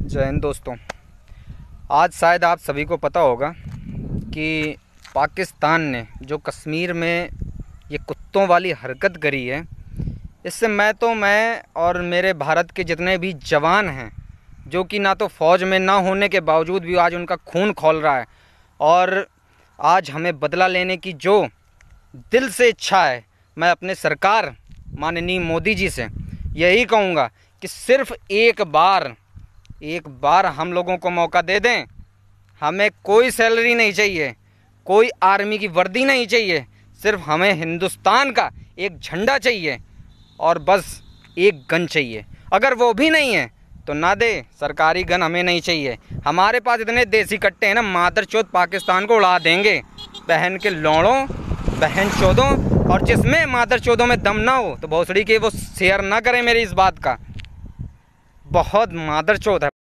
जय हिंद दोस्तों। आज शायद आप सभी को पता होगा कि पाकिस्तान ने जो कश्मीर में ये कुत्तों वाली हरकत करी है, इससे मैं और मेरे भारत के जितने भी जवान हैं, जो कि ना तो फ़ौज में ना होने के बावजूद भी आज उनका खून खौल रहा है और आज हमें बदला लेने की जो दिल से इच्छा है, मैं अपने सरकार माननीय मोदी जी से यही कहूँगा कि सिर्फ एक बार हम लोगों को मौका दे दें। हमें कोई सैलरी नहीं चाहिए, कोई आर्मी की वर्दी नहीं चाहिए, सिर्फ हमें हिंदुस्तान का एक झंडा चाहिए और बस एक गन चाहिए। अगर वो भी नहीं है तो ना दे, सरकारी गन हमें नहीं चाहिए। हमारे पास इतने देसी कट्टे हैं ना, मादरचोद पाकिस्तान को उड़ा देंगे। बहन के लौड़ों, बहन चौदों, और जिसमें मादरचोदों में दम ना हो तो भोसड़ी के वो शेयर ना करें मेरी इस बात का। बहुत मादरचोद है।